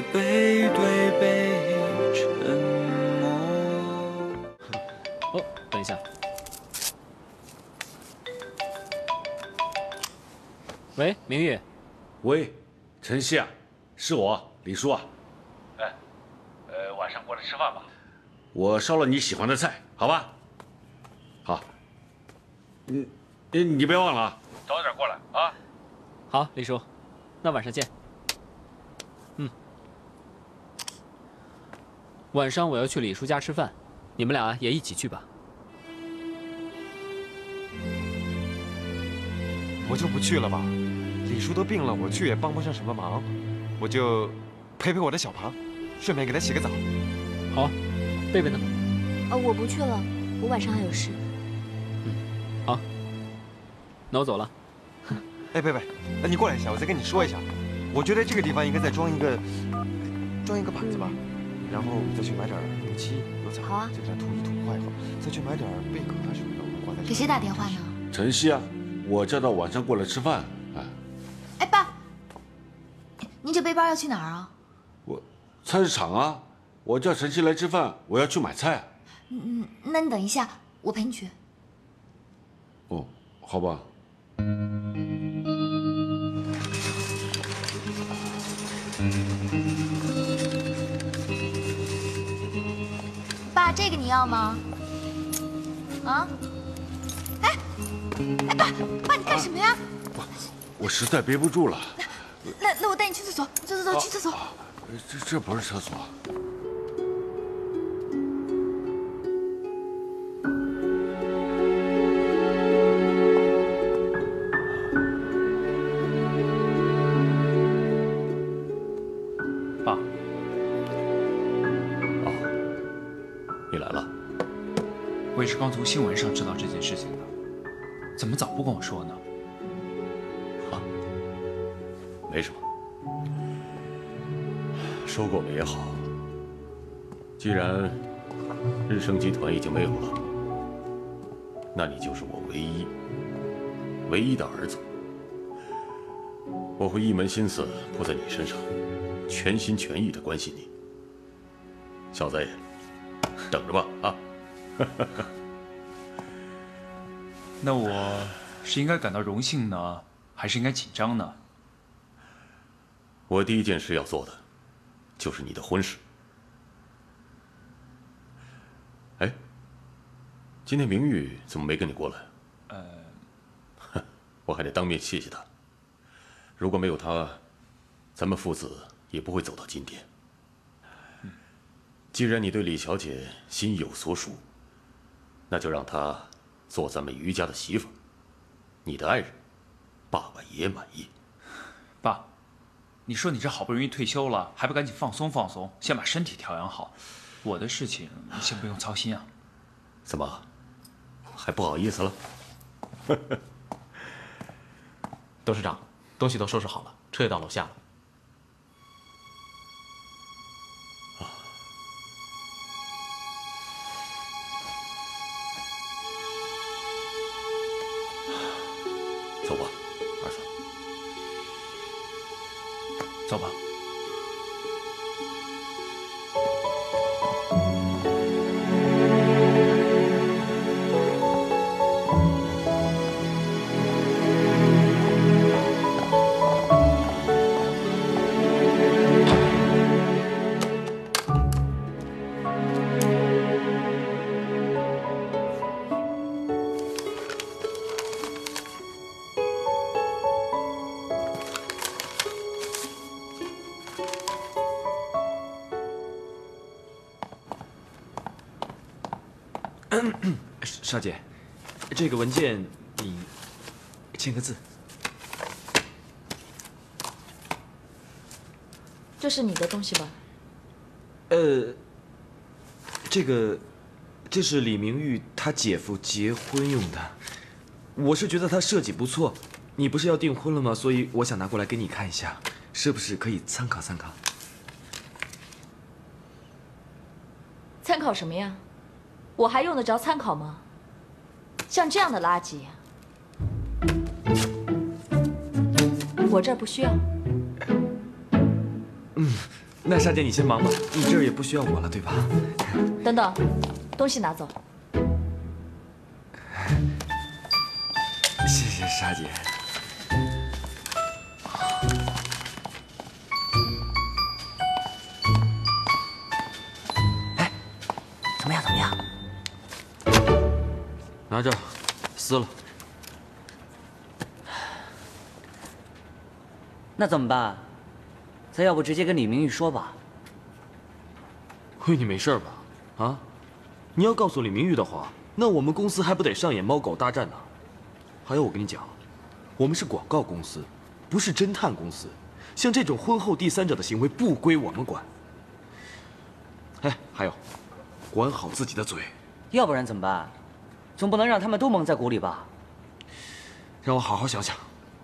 背对背沉默。 哦，等一下。喂，明玉。 喂，晨曦啊，是我，李叔啊。哎，晚上过来吃饭吧。我烧了你喜欢的菜，好吧？好。你别忘了啊，早点过来啊。 好，李叔，那晚上见。晚上我要去李叔家吃饭，你们俩也一起去吧。 我就不去了吧，李叔都病了，我去也帮不上什么忙，我就陪陪我的小庞，顺便给他洗个澡。 好啊，贝贝呢？ 我不去了，我晚上还有事。 好，那我走了。 哎，贝贝，你过来一下，我再跟你说一下，我觉得这个地方应该再装一个板子吧。然后再去买点油漆、油彩， 好啊， 再给它涂一涂画一画，再去买点贝壳啊什么的，挂在。 给谁打电话呢？ 晨曦啊，我叫他晚上过来吃饭。 哎，爸，您这背包要去哪儿啊？ 我菜市场啊，我叫晨曦来吃饭，我要去买菜。 那你等一下，我陪你去。 哦，好吧。 爸，这个你要吗？啊？哎，爸，你干什么呀？ 我实在憋不住了。 那我带你去厕所，去厕所。 这不是厕所。 爸。 你来了， 我也是刚从新闻上知道这件事情的，怎么早不跟我说呢？ 没什么，收购美也好。既然日升集团已经没有了，那你就是我唯一的儿子。我会一门心思扑在你身上，全心全意的关心你。小子，等着吧啊！ 那我是应该感到荣幸呢，还是应该紧张呢？ 我第一件事要做的，就是你的婚事。哎，今天明玉怎么没跟你过来？我还得当面谢谢他。如果没有他，咱们父子也不会走到今天。既然你对李小姐心有所属，那就让她做咱们余家的媳妇，你的爱人，爸爸也满意。 爸，你说你这好不容易退休了，还不赶紧放松放松，先把身体调养好。我的事情你先不用操心啊。 怎么，还不好意思了？ 董事长，东西都收拾好了，车也到楼下了。 走吧，儿子。 走吧。 少姐，这个文件你签个字。 这是你的东西吧？ 这是李明玉他姐夫结婚用的，我是觉得他设计不错。你不是要订婚了吗？所以我想拿过来给你看一下，是不是可以参考参考？ 参考什么呀？我还用得着参考吗？像这样的垃圾，我这儿不需要。 那莎姐你先忙吧，你这儿也不需要我了，对吧？ 等等，东西拿走。 谢谢莎姐。 哎，怎么样？怎么样？ 拿着，撕了。 那怎么办？咱要不直接跟李明玉说吧？ 慧，你没事吧？啊？你要告诉李明玉的话，那我们公司还不得上演猫狗大战呢？还有，我跟你讲，我们是广告公司，不是侦探公司，像这种婚后第三者的行为不归我们管。哎，还有，管好自己的嘴。 要不然怎么办？总不能让他们都蒙在鼓里吧？ 让我好好想想。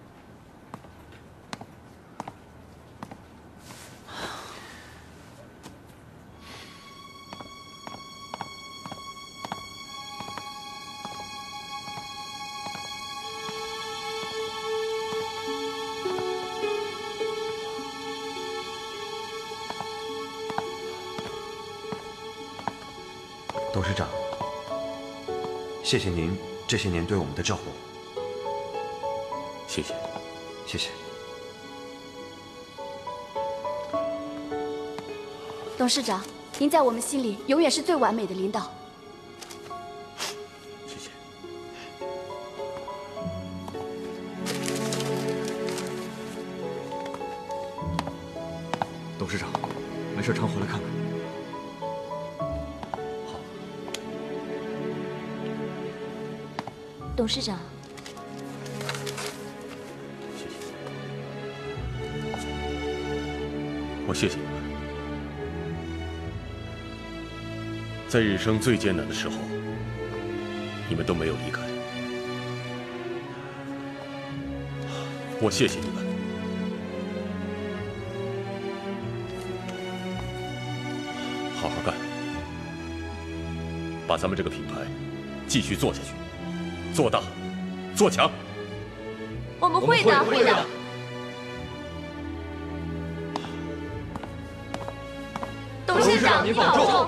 董事长，谢谢您这些年对我们的照顾。 谢谢。 谢谢。 董事长，您在我们心里永远是最完美的领导。 谢谢。 董事长，没事常回来看看。 董事长， 谢谢。我谢谢你们，在人生最艰难的时候，你们都没有离开。我谢谢你们。好好干，把咱们这个品牌继续做下去。做大，做强。 我们会的，会的。董事长，您保重。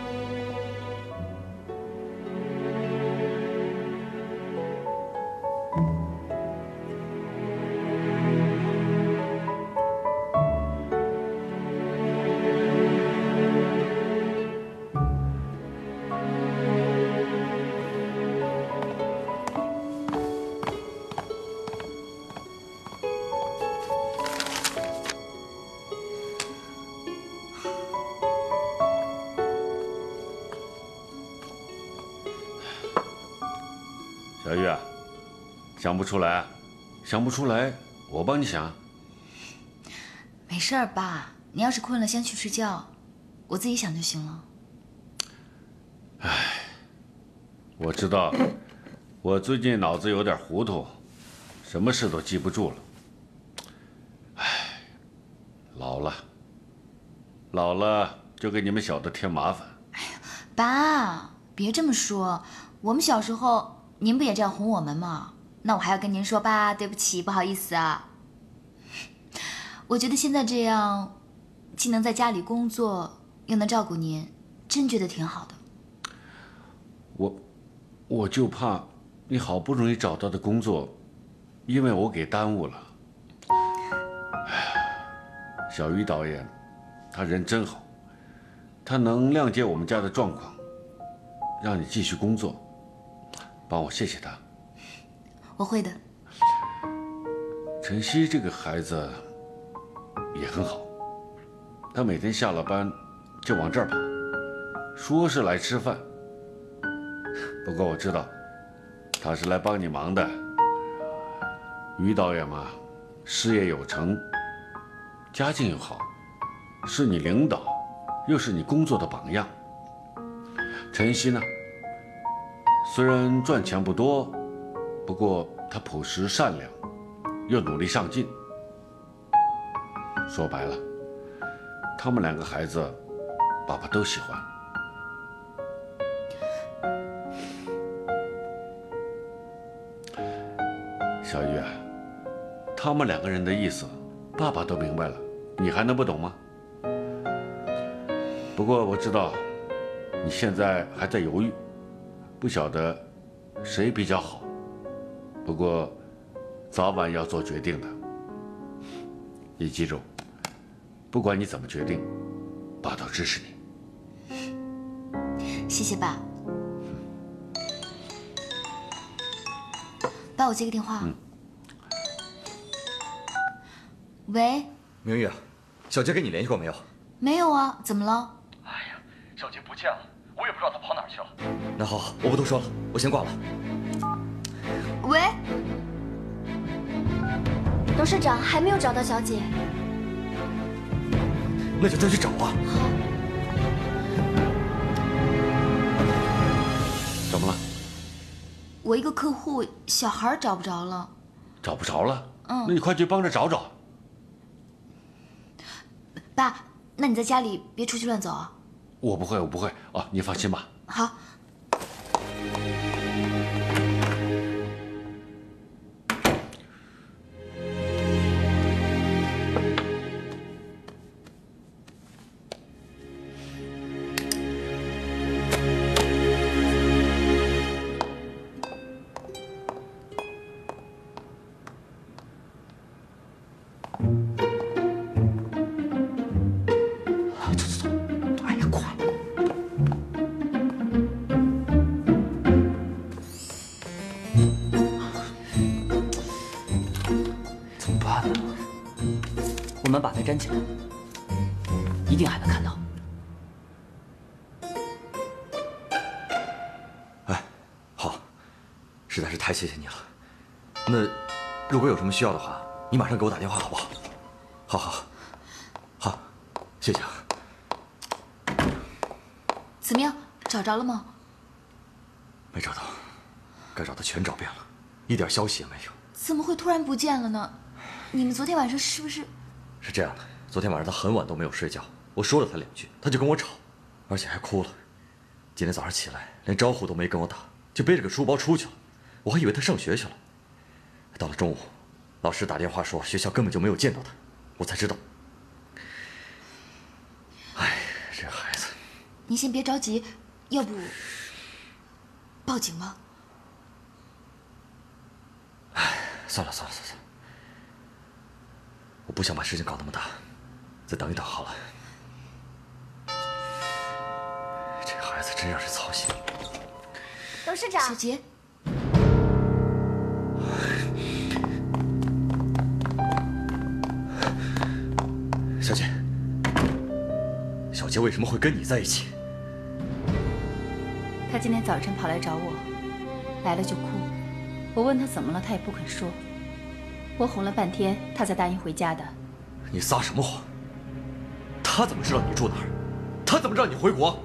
小玉啊，想不出来，想不出来，我帮你想。 没事儿，爸，你要是困了，先去睡觉，我自己想就行了。 唉，我知道，我最近脑子有点糊涂，什么事都记不住了。唉，老了，老了就给你们小的添麻烦。 爸，别这么说，我们小时候。您不也这样哄我们吗？那我还要跟您说爸，对不起，不好意思啊。我觉得现在这样，既能在家里工作，又能照顾您，真觉得挺好的。我就怕你好不容易找到的工作，因为我给耽误了。小于导演，他人真好，他能谅解我们家的状况，让你继续工作。帮我谢谢他，我会的。晨曦这个孩子也很好，他每天下了班就往这儿跑，说是来吃饭。不过我知道他是来帮你忙的。于导演嘛，事业有成，家境又好，是你领导，又是你工作的榜样。晨曦呢？虽然赚钱不多，不过他朴实善良，又努力上进。说白了，他们两个孩子，爸爸都喜欢。小玉啊，他们两个人的意思，爸爸都明白了，你还能不懂吗？ 不过我知道你现在还在犹豫，不晓得谁比较好。不过早晚要做决定的。你记住，不管你怎么决定，爸都支持你。 谢谢爸。爸，我接个电话。喂， 明玉，小杰跟你联系过没有？ 没有啊，怎么了？ 哎呀，小杰不见了，我也不知道他跑哪儿去了。那好，我不多说了，我先挂了。 喂， 董事长还没有找到小姐。 那就再去找啊。 好。 怎么了？ 我一个客户小孩找不着了。 找不着了？ 嗯。 那你快去帮着找找。 爸，那你在家里别出去乱走啊。 我不会啊，你放心吧。 好。 我们把它粘起来，一定还能看到。 哎，好，实在是太谢谢你了。那如果有什么需要的话，你马上给我打电话好不好？好，谢谢啊。 怎么样，找着了吗？ 没找到，该找的全找遍了，一点消息也没有。 怎么会突然不见了呢？你们昨天晚上是不是？ 是这样的，昨天晚上他很晚都没有睡觉，我说了他2句，他就跟我吵，而且还哭了。今天早上起来连招呼都没跟我打，就背着个书包出去了，我还以为他上学去了。到了中午，老师打电话说学校根本就没有见到他，我才知道。哎，这孩子。 你先别着急，要不报警吗？ 哎，算了，我不想把事情搞那么大，再等一等好了。这孩子真让人操心。 董事长， 小杰，小杰为什么会跟你在一起？ 他今天早晨跑来找我，来了就哭。我问他怎么了，他也不肯说。我哄了半天，他才答应回家的。 你撒什么谎？他怎么知道你住哪儿？他怎么知道你回国？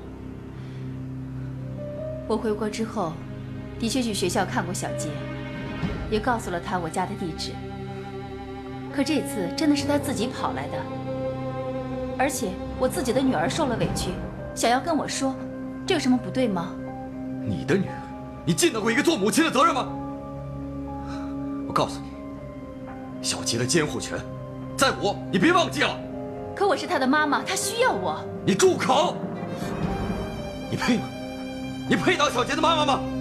我回国之后，的确去学校看过小杰，也告诉了他我家的地址。可这次真的是他自己跑来的，而且我自己的女儿受了委屈，想要跟我说，这有什么不对吗？ 你的女儿，你尽得过一个做母亲的责任吗？我告诉你，小杰的监护权在我，你别忘记了。 可我是他的妈妈，他需要我。 你住口！你配吗？你配当小杰的妈妈吗？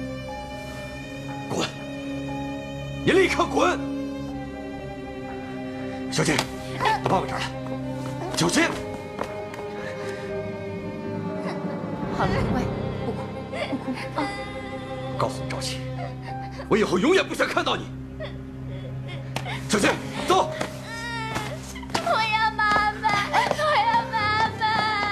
滚！你立刻滚！小杰，你爸爸这儿来。小杰， 好了，乖，不哭啊！ 告诉你赵琪，我以后永远不想看到你。小杰，走。 我要妈妈，我要妈妈。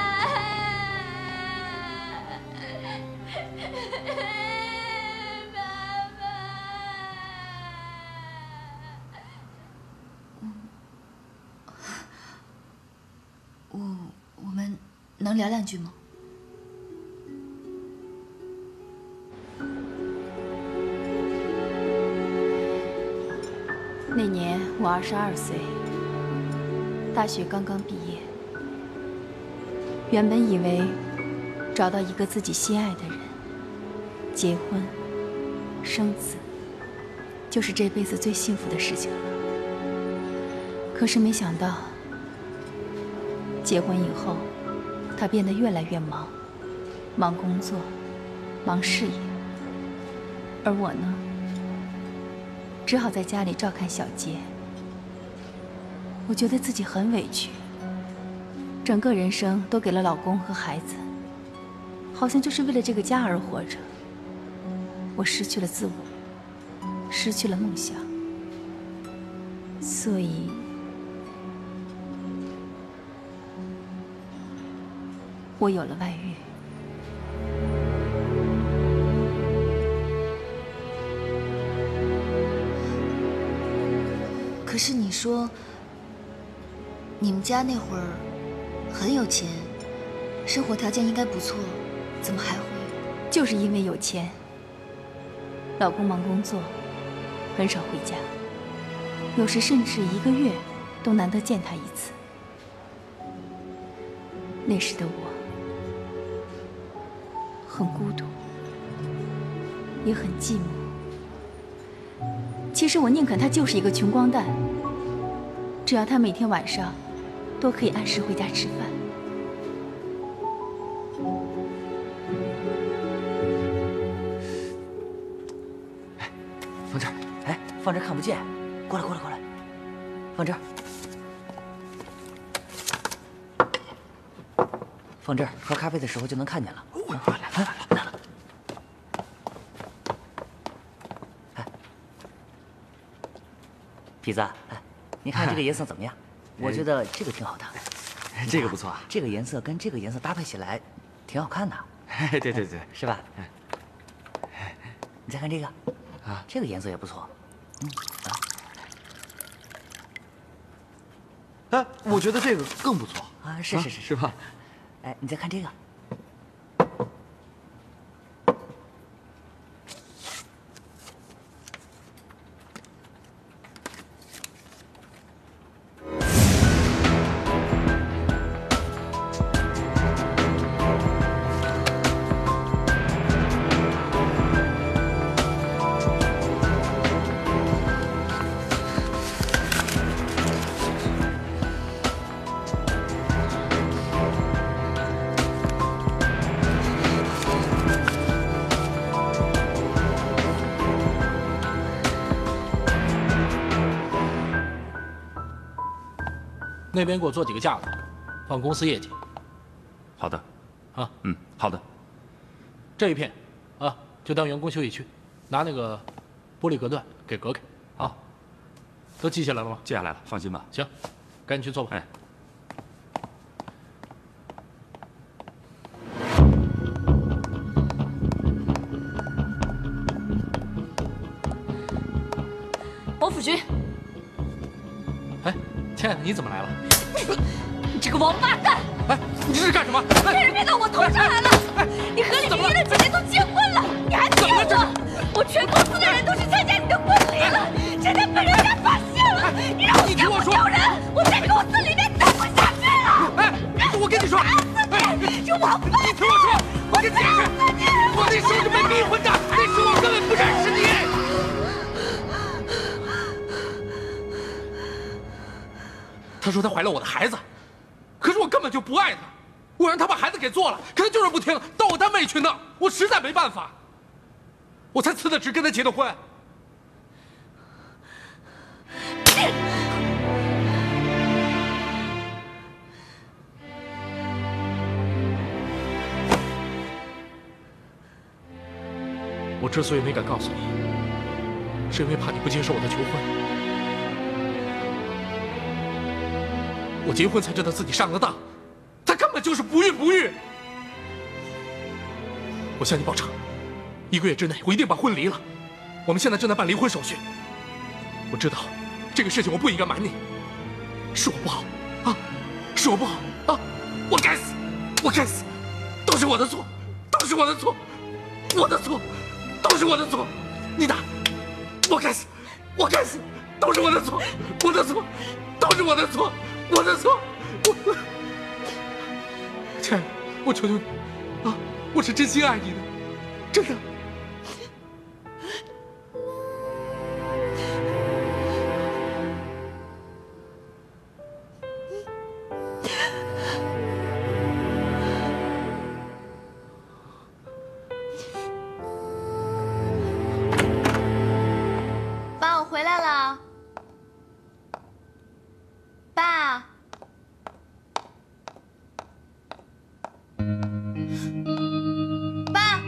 我们能聊2句吗？ 那年我22岁，大学刚刚毕业。原本以为找到一个自己心爱的人，结婚、生子，就是这辈子最幸福的事情了。可是没想到，结婚以后， 他变得越来越忙，忙工作，忙事业，而我呢，只好在家里照看小杰。我觉得自己很委屈，整个人生都给了老公和孩子，好像就是为了这个家而活着。我失去了自我，失去了梦想，所以我有了外遇。 可是你说，你们家那会儿很有钱，生活条件应该不错，怎么还会？ 就是因为有钱，老公忙工作，很少回家，有时甚至1个月都难得见他一次。那时的我很孤独，也很寂寞。其实我宁肯他就是一个穷光蛋，只要他每天晚上都可以按时回家吃饭。 放这儿，哎，放这儿看不见，过来，过来，过来，放这儿，放这儿，喝咖啡的时候就能看见了。来了。痞子，哎，你看这个颜色怎么样？我觉得这个挺好的。 这个不错啊。 这个颜色跟这个颜色搭配起来，挺好看的。 对， 是吧？你再看这个，啊，这个颜色也不错。 哎，我觉得这个更不错啊！是， 是吧？ 哎，你再看这个。 那边给我做几个架子，放公司业绩。 好的。 啊， 好的。 这一片，啊，就当员工休息区，拿那个玻璃隔断给隔开。啊，都记下来了吗？ 记下来了，放心吧。 行，赶紧去做吧。 哎。 王府君。 哎，亲爱的，你怎么来了？ 你这个王八蛋！ 哎，你这是干什么？ 骗人骗到我头上来了！你和李明玉的姐姐都结婚了，你还骗我！我全公司的人都去参加你的婚礼了，现在被人家发现了，你让我丢不丢人？我在公司里面待不下去了！ 哎，我跟你说， 这王八蛋！ 你听我说，我跟你解释，我那时候是被逼婚的，那时候我根本不认识你。她说她怀了我的孩子，可是我根本就不爱她，我让她把孩子给做了，可她就是不听，到我单位去闹，我实在没办法，我才辞的职跟她结的婚。我之所以没敢告诉你，是因为怕你不接受我的求婚。我结婚才知道自己上了当，他根本就是不孕不育。我向你保证，1个月之内我一定把婚离了。我们现在正在办离婚手续。我知道这个事情我不应该瞒你，是我不好啊，是我不好啊，我该死，我该死，都是我的错，都是我的错，我的错，都是我的错。你打，我该死，我该死，都是我的错，我的错，都是我的错。我的错，亲爱的，我求求你，啊，我是真心爱你的，真的。 爸。爸。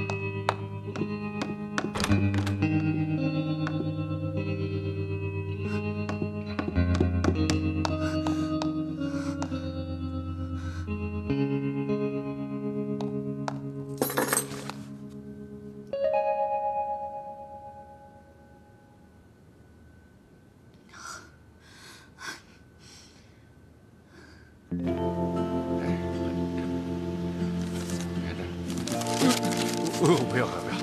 不要不要！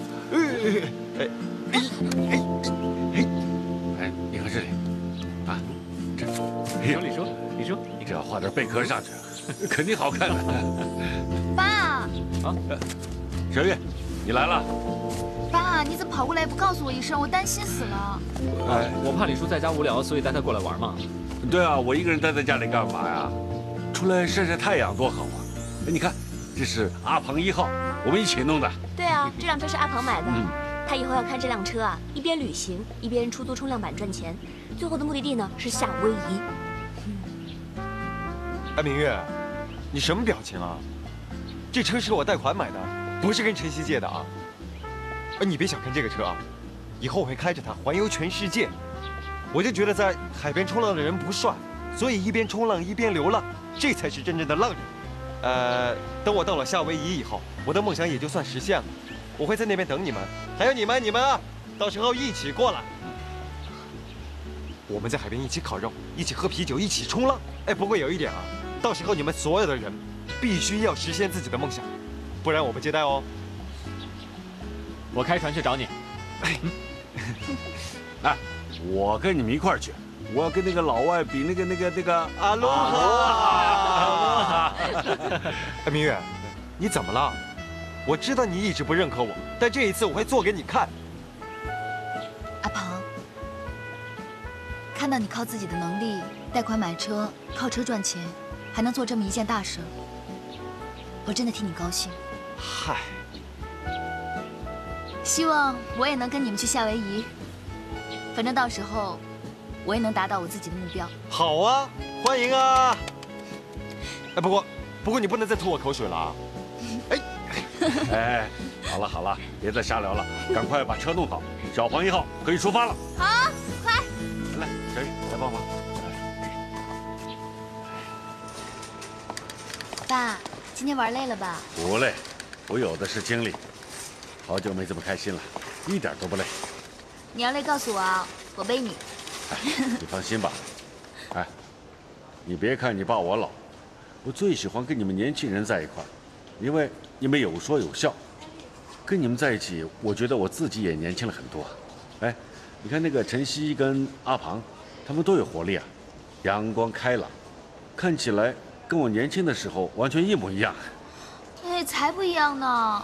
哎，你看这里，啊，这， 你说， 你只要画点贝壳上去，肯定好看的。 爸， 啊，小月，你来了。 爸，你怎么跑过来也不告诉我一声？我担心死了。 哎，我怕李叔在家无聊，所以带他过来玩嘛。 对啊，我一个人待在家里干嘛呀？出来晒晒太阳多好啊！哎，你看，这是阿庞1号，我们一起弄的。 对啊，这辆车是阿庞买的。他以后要开这辆车啊，一边旅行一边出租冲浪板赚钱，最后的目的地呢是夏威夷。 哎，明月，你什么表情啊？这车是我贷款买的，不是跟晨曦借的啊。你别小看这个车啊，以后我会开着它环游全世界。我就觉得在海边冲浪的人不帅，所以一边冲浪一边流浪，这才是真正的浪人。等我到了夏威夷以后，我的梦想也就算实现了。我会在那边等你们，还有你们啊，到时候一起过来。我们在海边一起烤肉，一起喝啤酒，一起冲浪。哎，不过有一点啊，到时候你们所有的人必须要实现自己的梦想，不然我不接待哦。 我开船去找你。 哎，我跟你们一块儿去。我要跟那个老外比那个阿罗哈。 哎，明月，你怎么了？我知道你一直不认可我，但这一次我会做给你看。 阿庞，看到你靠自己的能力贷款买车，靠车赚钱，还能做这么一件大事，我真的替你高兴。 嗨， 希望我也能跟你们去夏威夷，反正到时候我也能达到我自己的目标。 好啊，欢迎啊！哎，不过你不能再吐我口水了啊！ 哎，好了，别再瞎聊了，赶快把车弄好，小黄1号可以出发了。 好，快！ 来，小雨来帮忙。 爸，今天玩累了吧？ 不累，我有的是精力。好久没这么开心了，一点都不累。 你要累告诉我啊，我背你。 哎，你放心吧。哎，你别看你爸我老，我最喜欢跟你们年轻人在一块儿，因为你们有说有笑。跟你们在一起，我觉得我自己也年轻了很多。哎，你看那个晨曦跟阿庞，他们都有活力啊，阳光开朗，看起来跟我年轻的时候完全一模一样。 哎，才不一样呢。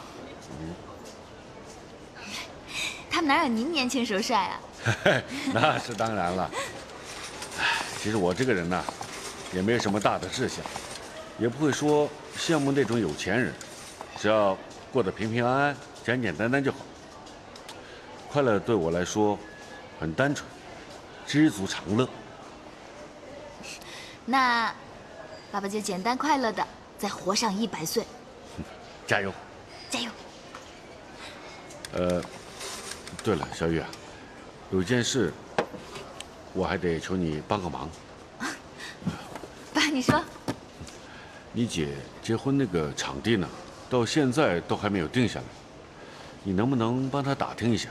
他们哪有您年轻时候帅啊？ 那是当然了。其实我这个人呢，也没有什么大的志向，也不会说羡慕那种有钱人，只要过得平平安安、简简单单就好。快乐对我来说很单纯，知足常乐。 那爸爸就简单快乐的再活上100岁。 加油！ 加油！ 对了，小雨啊，有件事我还得求你帮个忙。 爸，你说。 你姐结婚那个场地呢，到现在都还没有定下来，你能不能帮她打听一下？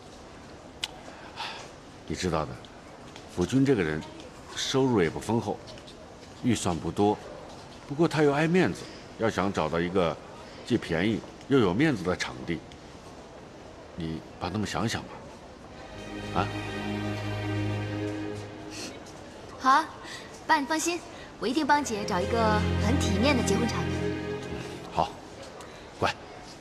你知道的，府君这个人收入也不丰厚，预算不多，不过他又爱面子，要想找到一个既便宜又有面子的场地，你帮他们想想吧。啊？ 好啊，爸你放心，我一定帮姐找一个很体面的结婚场地。 好，乖。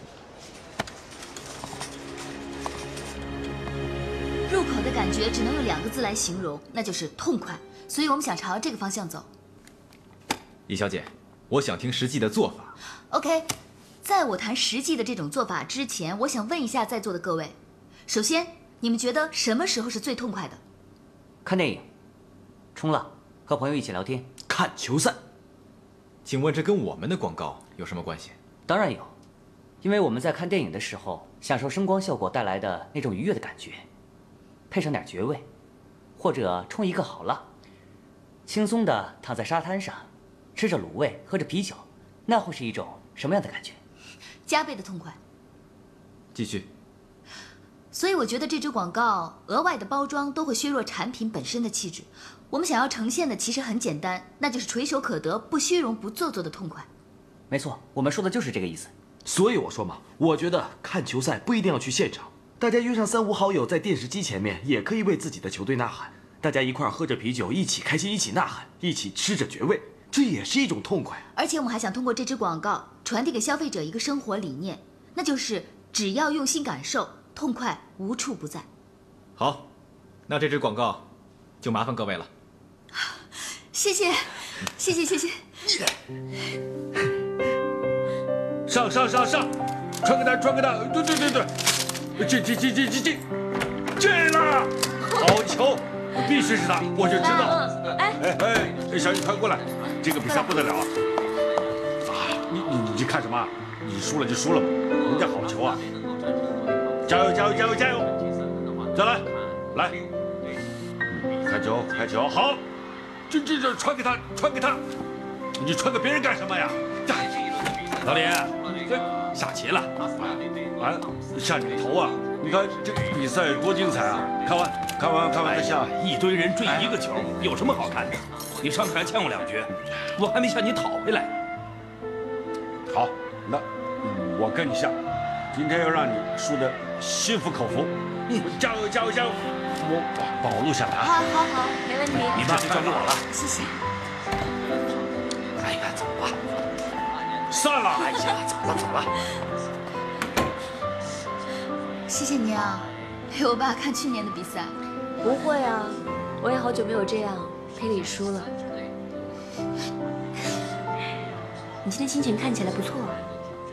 入口的感觉只能用2个字来形容，那就是痛快。所以我们想朝这个方向走。 李小姐，我想听实际的做法。 OK， 在我谈实际的这种做法之前，我想问一下在座的各位，首先，你们觉得什么时候是最痛快的？ 看电影、冲浪、和朋友一起聊天。 看球赛。 请问这跟我们的广告有什么关系？ 当然有，因为我们在看电影的时候，享受声光效果带来的那种愉悦的感觉，配上点绝味，或者冲一个好辣，轻松的躺在沙滩上，吃着卤味，喝着啤酒，那会是一种什么样的感觉？ 加倍的痛快。 继续。 所以我觉得这支广告额外的包装都会削弱产品本身的气质。我们想要呈现的其实很简单，那就是垂手可得、不虚荣、不做作的痛快。 没错，我们说的就是这个意思。 所以我说嘛，我觉得看球赛不一定要去现场，大家约上3、5好友在电视机前面，也可以为自己的球队呐喊。大家一块儿喝着啤酒，一起开心，一起呐喊，一起吃着绝味，这也是一种痛快。 而且我们还想通过这支广告传递给消费者一个生活理念，那就是只要用心感受，痛快无处不在。 好，那这支广告就麻烦各位了。 谢谢，谢谢，谢谢。 上，传给他，对，进了，好球，必须是他，我就知道。哎，小雨快过来，这个比赛不得了啊！你看什么？你输了就输了吧，人家好球啊！加油！再来，开球，好，这传给他，你传给别人干什么呀？老李，下棋了，哎，下你头啊！你看这比赛多精彩啊！看完再下。 一堆人追一个球，有什么好看的？你上次还欠我2局，我还没向你讨回来。 好，那我跟你下，今天要让你输得心服口服。加油！我保录下来啊！ 好，没问题。 你爸就交给我了， 谢谢。 哎呀，走吧。 散了！ 哎呀，走了。 谢谢你啊，陪我爸看去年的比赛。 不会啊，我也好久没有这样陪李叔了。你今天心情看起来不错啊。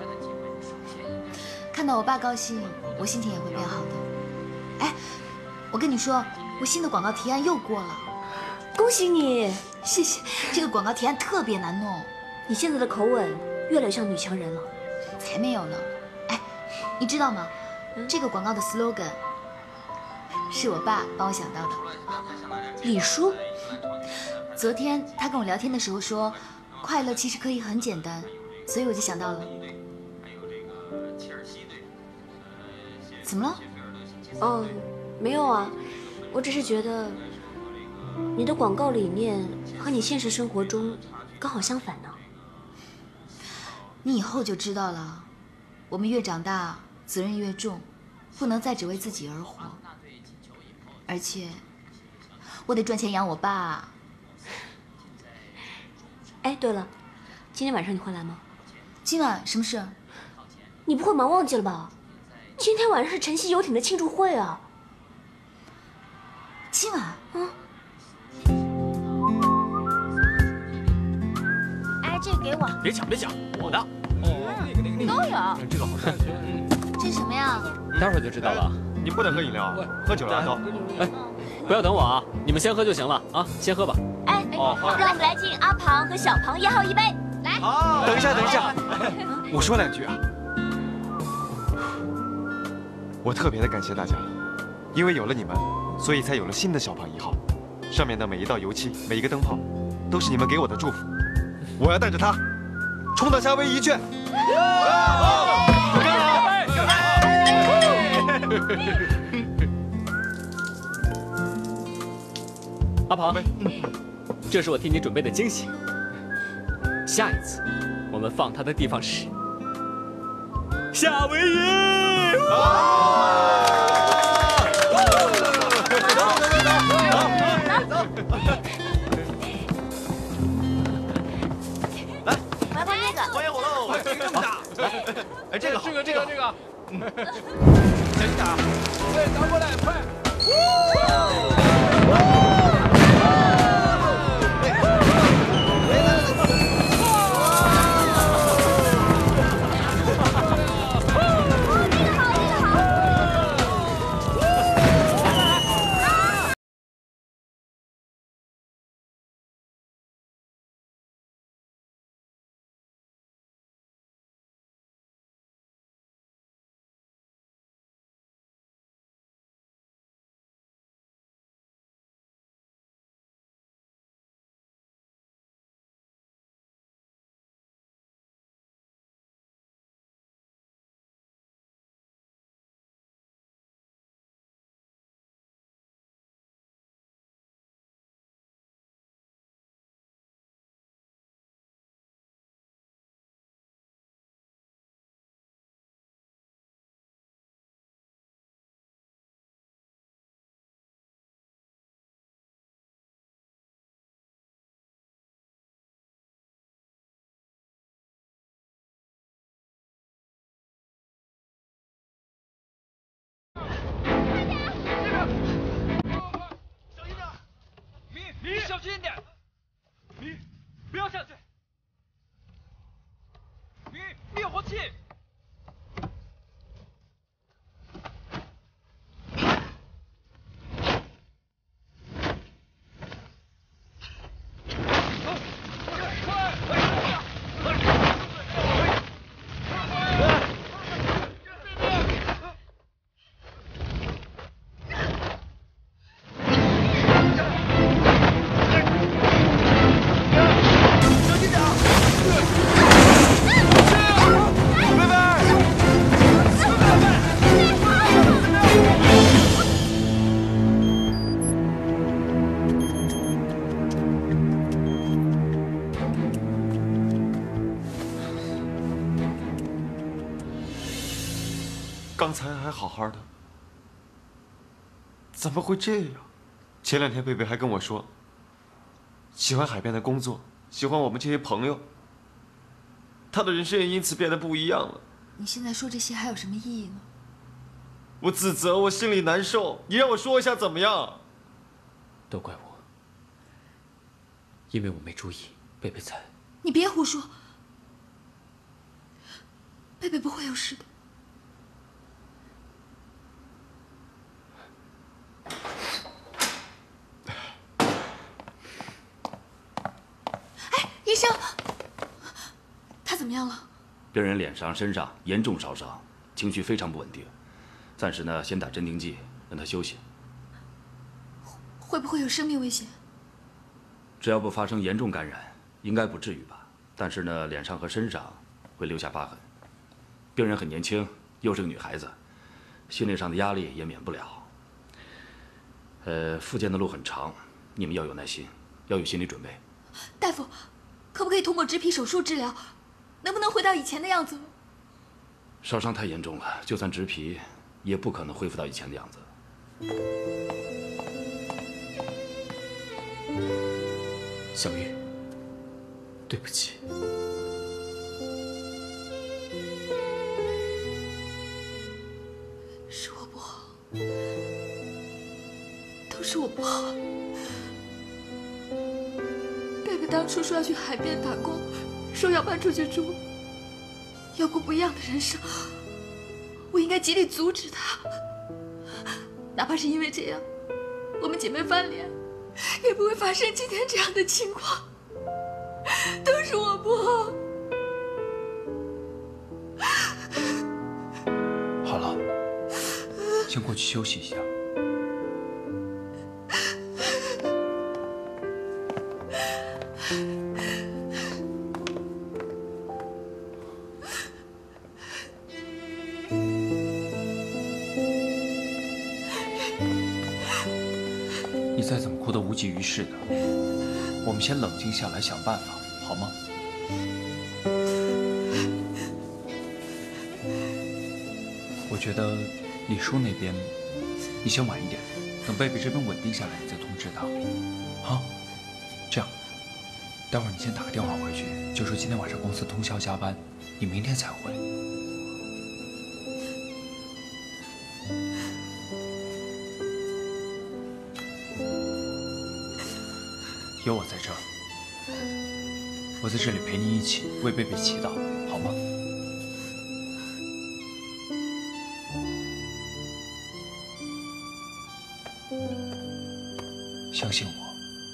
看到我爸高兴，我心情也会变好的。哎，我跟你说，我新的广告提案又过了， 恭喜你！ 谢谢。这个广告提案特别难弄， 你现在的口吻越来越像女强人了。 才没有呢。哎，你知道吗？这个广告的 slogan 是我爸帮我想到的。 李叔， 昨天他跟我聊天的时候说，快乐其实可以很简单，所以我就想到了。怎么了？ 哦，没有啊，我只是觉得你的广告理念和你现实生活中刚好相反呢。 你以后就知道了，我们越长大，责任越重，不能再只为自己而活。而且，我得赚钱养我爸。 哎，对了，今天晚上你会来吗？ 今晚什么事？ 你不会忙忘记了吧？今天晚上是晨曦游艇的庆祝会啊！ 今晚？ 哎，这个给我。 别抢，我的。 都有。 这个好看。 这是什么呀？ 待会儿就知道了。 你不能喝饮料，喝酒了都。 哎，不要等我啊！你们先喝就行了啊，先喝吧。 哎，让我们来敬阿庞和小庞1号一杯。来。 等一下，我说2句啊。我特别的感谢大家，因为有了你们，所以才有了新的小庞1号。上面的每一道油漆，每一个灯泡，都是你们给我的祝福。我要带着它，冲到夏威夷去。 阿庞，这是我替你准备的惊喜。下一次，我们放它的地方是夏威夷。 来，我要看这个。 欢迎火喽！这么大。哎，这个好，这个。小心点啊！对，拿过来，快！ 你小心一点。你不要下去。你灭火器。 刚才还好好的，怎么会这样？前2天贝贝还跟我说，喜欢海边的工作，喜欢我们这些朋友，他的人生也因此变得不一样了。 你现在说这些还有什么意义呢？ 我自责，我心里难受，你让我说一下怎么样？ 都怪我，因为我没注意，贝贝在。 你别胡说，贝贝不会有事的。医生，他怎么样了？ 病人脸上、身上严重烧伤，情绪非常不稳定。暂时呢，先打镇定剂，让他休息。 会不会有生命危险？ 只要不发生严重感染，应该不至于吧。但是呢，脸上和身上会留下疤痕。病人很年轻，又是个女孩子，心理上的压力也免不了。复健的路很长，你们要有耐心，要有心理准备。 大夫，可不可以通过植皮手术治疗？能不能回到以前的样子？ 烧伤太严重了，就算植皮，也不可能恢复到以前的样子。 小玉，对不起。 是我不好，都是我不好。贝贝当初说要去海边打工，说要搬出去住，要过不一样的人生，我应该极力阻止他。哪怕是因为这样，我们姐妹翻脸，也不会发生今天这样的情况。都是我不好。 好了，先过去休息一下。你再怎么哭都无济于事的，我们先冷静下来想办法，好吗？我觉得李叔那边，你先晚一点，等贝贝这边稳定下来，你再通知他。啊，这样，待会儿你先打个电话回去，就说今天晚上公司通宵加班，你明天才回。有我在这儿，我在这里陪你一起为贝贝祈祷，好吗？相信我。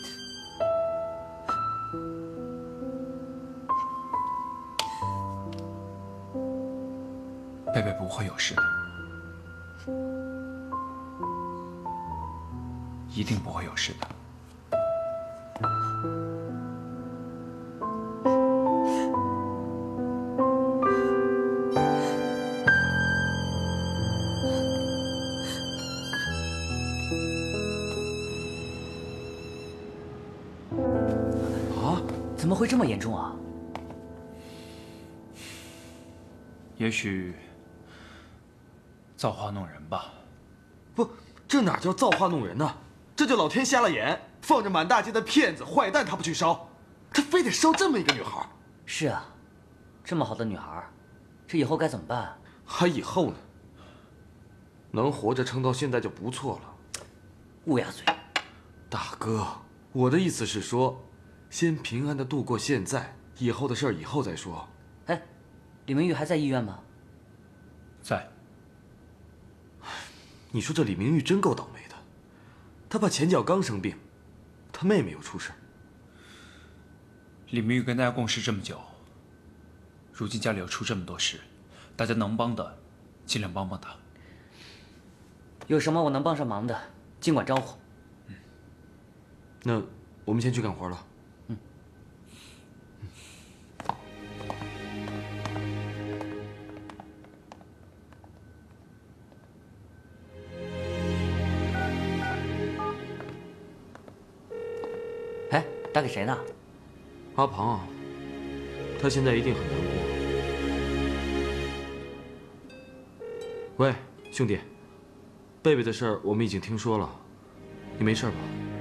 贝贝不会有事的，一定不会有事的。 怎么会这么严重啊？ 也许造化弄人吧。 不，这哪叫造化弄人呢？这就老天瞎了眼，放着满大街的骗子、坏蛋，他不去烧，他非得烧这么一个女孩。 是啊，这么好的女孩，这以后该怎么办？ 还以后呢？能活着撑到现在就不错了。 乌鸦嘴！ 大哥， 我的意思是说，先平安的度过现在，以后的事儿以后再说。 哎，李明玉还在医院吗？ 在。 你说这李明玉真够倒霉的，他爸前脚刚生病，他妹妹又出事。 李明玉跟大家共事这么久，如今家里又出这么多事，大家能帮的，尽量帮帮他。 有什么我能帮上忙的，尽管招呼。 那我们先去干活了。 哎，打给谁呢？ 阿庞啊，他现在一定很难过。喂，兄弟，贝贝的事儿我们已经听说了，你没事吧？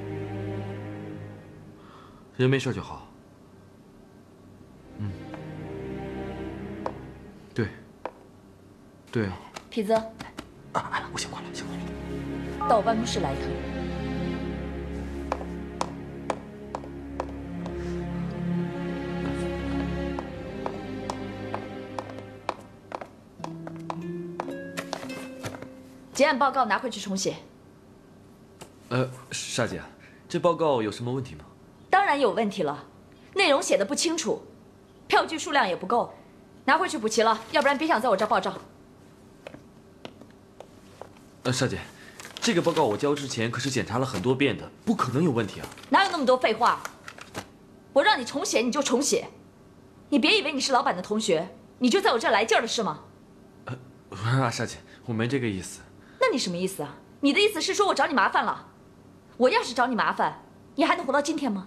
人没事就好。对。对啊。 痞子， 我先挂了，先挂了。 到我办公室来一趟。结案报告拿回去重写。 沙姐，这报告有什么问题吗？ 当然有问题了，内容写的不清楚，票据数量也不够，拿回去补齐了，要不然别想在我这儿报账。 沙姐，这个报告我交之前可是检查了很多遍的，不可能有问题啊。 哪有那么多废话？我让你重写你就重写，你别以为你是老板的同学，你就在我这儿来劲儿了是吗？ 沙姐，我没这个意思。 那你什么意思啊？你的意思是说我找你麻烦了？我要是找你麻烦，你还能活到今天吗？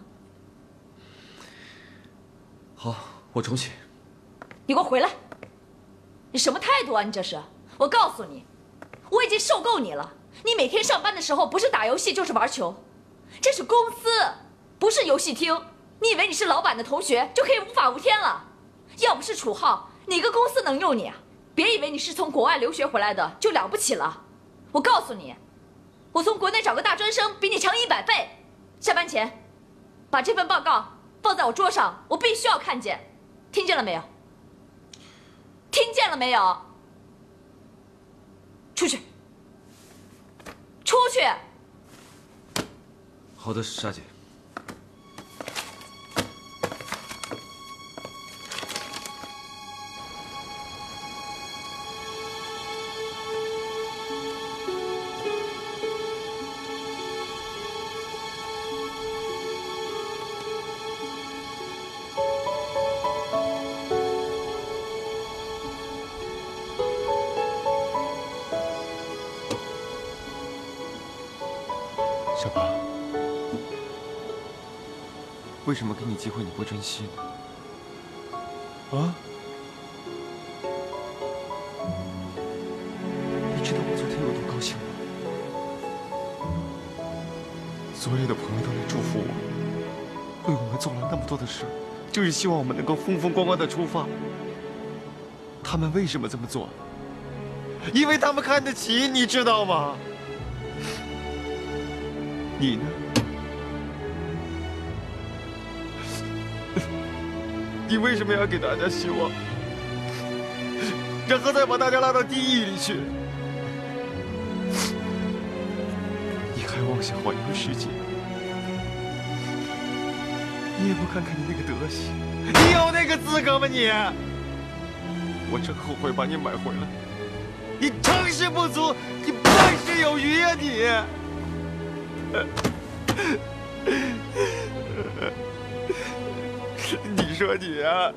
好，我重写。 你给我回来！你什么态度啊？你这是？我告诉你，我已经受够你了。你每天上班的时候不是打游戏就是玩球，这是公司，不是游戏厅。你以为你是老板的同学就可以无法无天了？要不是楚浩，哪个公司能用你啊？别以为你是从国外留学回来的就了不起了。我告诉你，我从国内找个大专生比你强100倍。下班前，把这份报告放在我桌上，我必须要看见。听见了没有？听见了没有？出去！出去！ 好的，沙姐。 小八，为什么给你机会你不珍惜呢？啊？你知道我昨天有多高兴吗？所有的朋友都来祝福我，为我们做了那么多的事，就是希望我们能够风风光光的出发。他们为什么这么做？因为他们看得起你，知道吗？你呢？你为什么要给大家希望，然后再把大家拉到地狱里去？你还妄想环游世界？你也不看看你那个德行，你有那个资格吗你？我真后悔把你买回来，你成事不足，你败事有余啊你！你说你啊，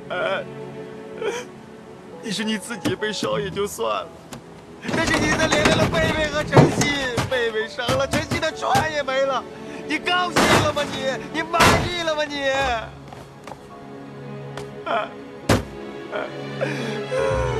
你说你自己被烧也就算了，但是你还连累了贝贝和晨曦，贝贝伤了，晨曦的船也没了，你高兴了吗你？你满意了吗你？